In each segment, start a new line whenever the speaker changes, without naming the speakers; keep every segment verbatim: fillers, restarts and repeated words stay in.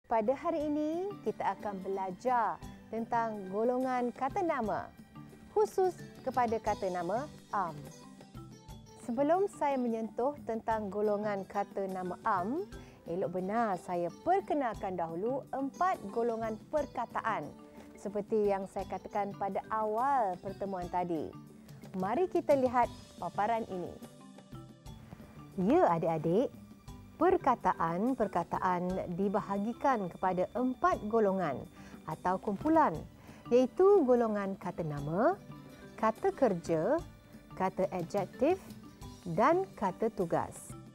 Pada hari ini, kita akan belajar tentang golongan kata nama, khusus kepada kata nama am. Sebelum saya menyentuh tentang golongan kata nama am, elok benar saya perkenalkan dahulu empat golongan perkataan seperti yang saya katakan pada awal pertemuan tadi. Mari kita lihat paparan ini. Ya adik-adik, perkataan-perkataan dibahagikan kepada empat golongan atau kumpulan, iaitu golongan kata nama, kata kerja, kata adjektif dan kata tugas.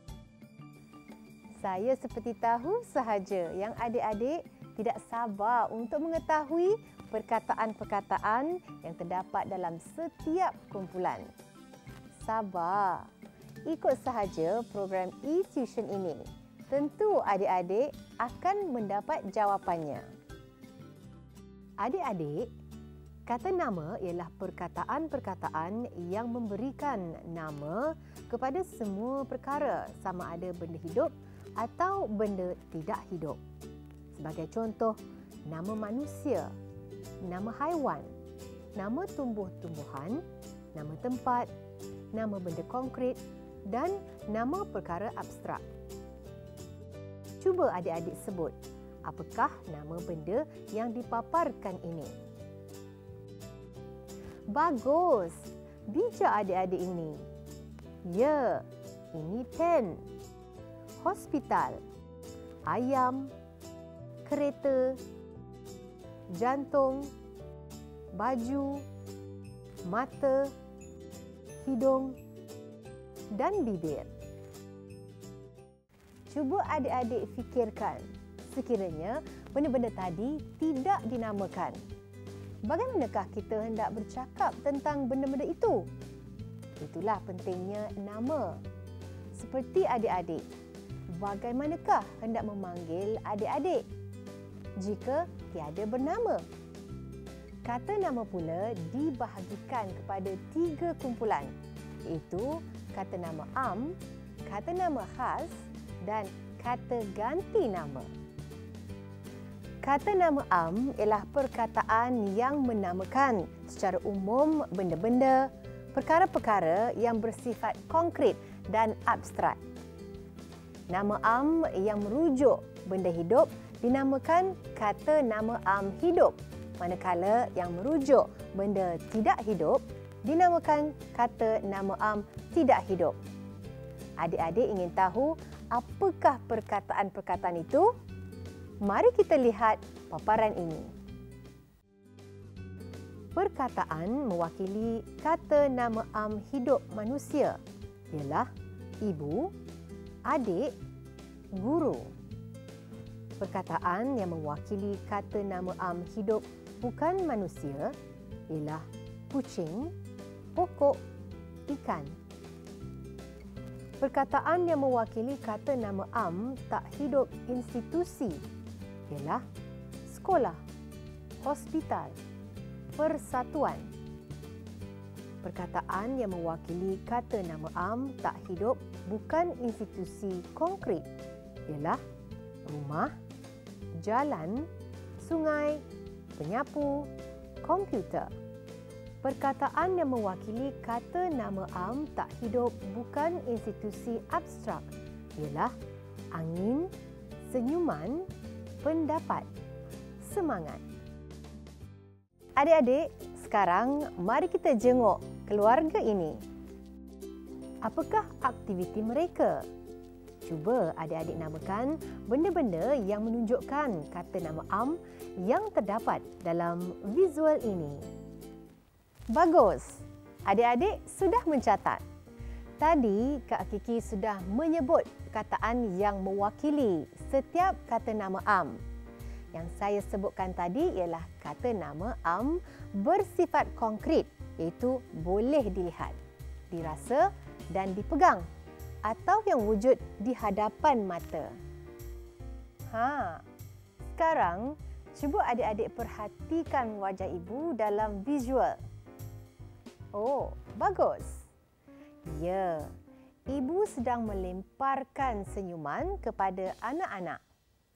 Saya seperti tahu sahaja yang adik-adik tidak sabar untuk mengetahui perkataan-perkataan yang terdapat dalam setiap kumpulan. Sabar. Ikut sahaja program e-tuition ini. Tentu adik-adik akan mendapat jawapannya. Adik-adik, kata nama ialah perkataan-perkataan yang memberikan nama kepada semua perkara sama ada benda hidup atau benda tidak hidup. Sebagai contoh, nama manusia, nama haiwan, nama tumbuh-tumbuhan, nama tempat, nama benda konkret dan nama perkara abstrak. Cuba adik-adik sebut, apakah nama benda yang dipaparkan ini? Bagus! Bijak adik-adik ini. Ya, ini pen, hospital, ayam, kereta, jantung, baju, mata, hidung dan bibir. Cuba adik-adik fikirkan, sekiranya benda-benda tadi tidak dinamakan, bagaimanakah kita hendak bercakap tentang benda-benda itu? Itulah pentingnya nama. Seperti adik-adik, bagaimanakah hendak memanggil adik-adik jika tiada bernama? Kata nama pula dibahagikan kepada tiga kumpulan, iaitu kata nama am, kata nama khas dan kata ganti nama. Kata nama am ialah perkataan yang menamakan secara umum benda-benda, perkara-perkara yang bersifat konkret dan abstrak. Nama am yang merujuk benda hidup dinamakan kata nama am hidup, manakala yang merujuk benda tidak hidup dinamakan kata nama am tidak hidup. Adik-adik ingin tahu apakah perkataan-perkataan itu? Mari kita lihat paparan ini. Perkataan mewakili kata nama am hidup manusia ialah ibu, adik, guru. Perkataan yang mewakili kata nama am hidup bukan manusia ialah kucing, pokok, ikan. Perkataan yang mewakili kata nama am tak hidup institusi ialah sekolah, hospital, persatuan. Perkataan yang mewakili kata nama am tak hidup bukan institusi konkret ialah rumah, jalan, sungai, penyapu, komputer. Perkataan yang mewakili kata nama am tak hidup bukan institusi abstrak ialah angin, senyuman, pendapat, semangat. Adik-adik, sekarang mari kita jenguk keluarga ini. Apakah aktiviti mereka? Cuba adik-adik namakan benda-benda yang menunjukkan kata nama am yang terdapat dalam visual ini. Bagus! Adik-adik sudah mencatat. Tadi Kak Kiki sudah menyebut perkataan yang mewakili setiap kata nama am. Yang saya sebutkan tadi ialah kata nama am bersifat konkret, iaitu boleh dilihat, dirasa dan dipegang atau yang wujud di hadapan mata. Ha, sekarang cuba adik-adik perhatikan wajah ibu dalam visual. Oh, bagus. Ya, ibu sedang melemparkan senyuman kepada anak-anak.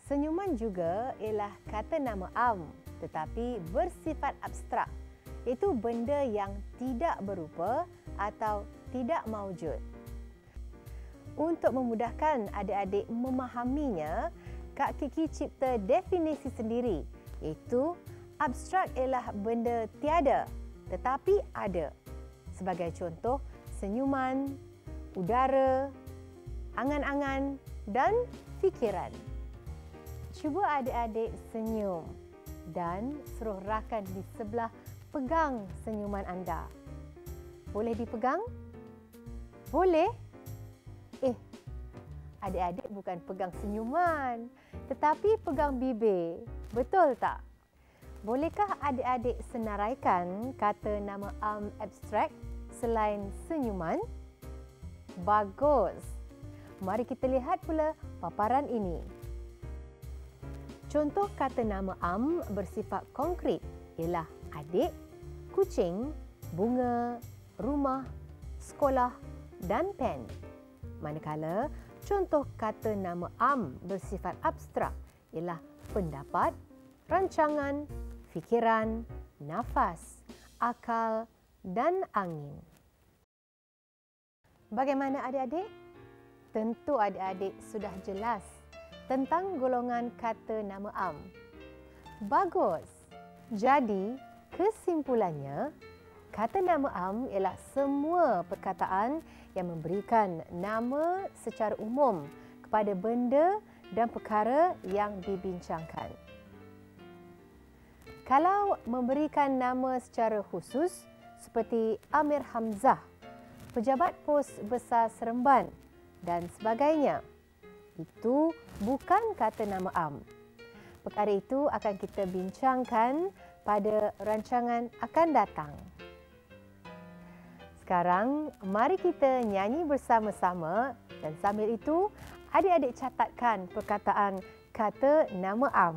Senyuman juga ialah kata nama am tetapi bersifat abstrak, iaitu benda yang tidak berupa atau tidak maujud. Untuk memudahkan adik-adik memahaminya, Kak Kiki cipta definisi sendiri, iaitu abstrak ialah benda tiada tetapi ada. Sebagai contoh, senyuman, udara, angan-angan dan fikiran. Cuba adik-adik senyum dan suruh rakan di sebelah pegang senyuman anda. Boleh dipegang? Boleh? Eh, adik-adik bukan pegang senyuman, tetapi pegang bibir. Betul tak? Bolehkah adik-adik senaraikan kata nama am abstrak selain senyuman? Bagus. Mari kita lihat pula paparan ini. Contoh kata nama am bersifat konkret ialah adik, kucing, bunga, rumah, sekolah dan pen. Manakala contoh kata nama am bersifat abstrak ialah pendapat, rancangan, fikiran, nafas, akal dan angin. Bagaimana adik-adik? Tentu adik-adik sudah jelas tentang golongan kata nama am. Bagus. Jadi, kesimpulannya, kata nama am ialah semua perkataan yang memberikan nama secara umum kepada benda dan perkara yang dibincangkan. Kalau memberikan nama secara khusus seperti Amir Hamzah, pejabat pos besar Seremban dan sebagainya, itu bukan kata nama am. Perkara itu akan kita bincangkan pada rancangan akan datang. Sekarang, mari kita nyanyi bersama-sama dan sambil itu, adik-adik catatkan perkataan kata nama am.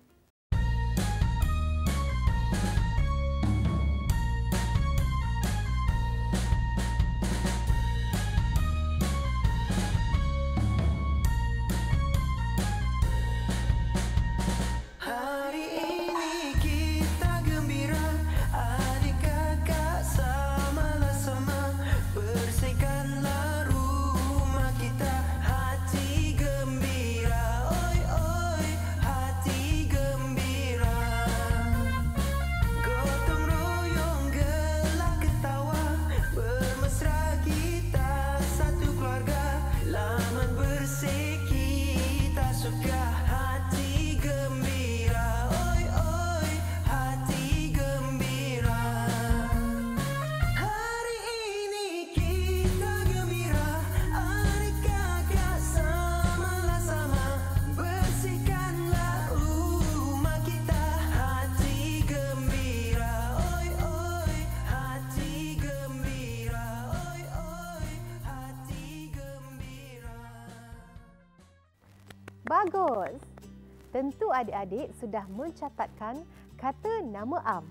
Bagus. Tentu adik-adik sudah mencatatkan kata nama am.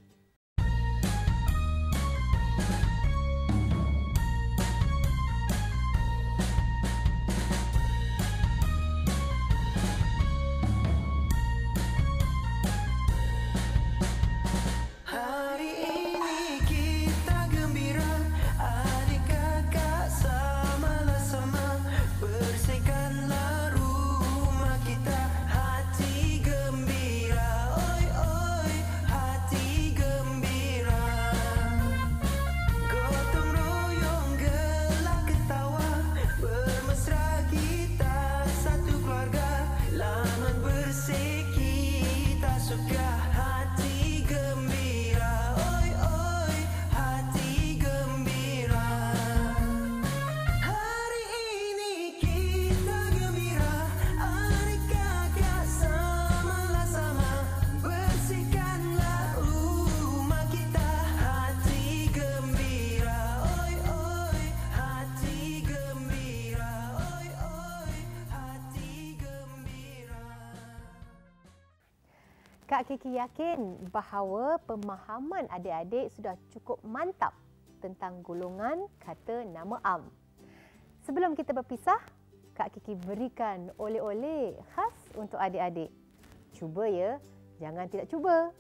Kak Kiki yakin bahawa pemahaman adik-adik sudah cukup mantap tentang golongan kata nama am. Sebelum kita berpisah, Kak Kiki berikan oleh-oleh khas untuk adik-adik. Cuba ya, jangan tidak cuba.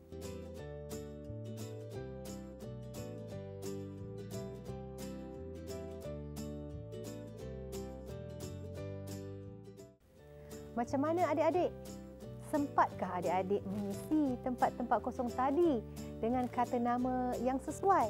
Macam mana adik-adik? Sempatkah adik-adik mengisi tempat-tempat kosong tadi dengan kata nama yang sesuai?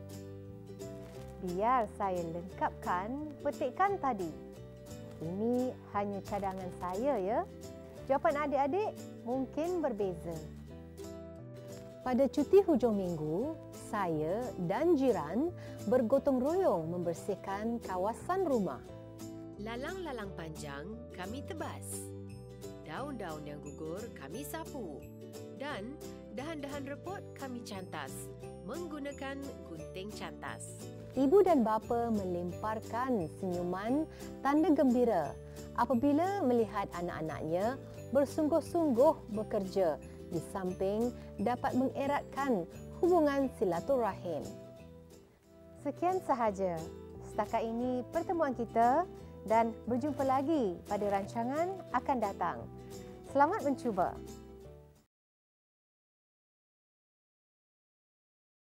Biar saya lengkapkan petikan tadi. Ini hanya cadangan saya ya. Jawapan adik-adik mungkin berbeza. Pada cuti hujung minggu, saya dan jiran bergotong royong membersihkan kawasan rumah.
Lalang-lalang panjang kami tebas. Daun-daun yang gugur kami sapu. Dan dahan-dahan repot kami cantas menggunakan gunting cantas.
Ibu dan bapa melemparkan senyuman tanda gembira apabila melihat anak-anaknya bersungguh-sungguh bekerja di samping dapat mengeratkan hubungan silaturahim. Sekian sahaja setakat ini pertemuan kita dan berjumpa lagi pada rancangan akan datang. Selamat mencuba.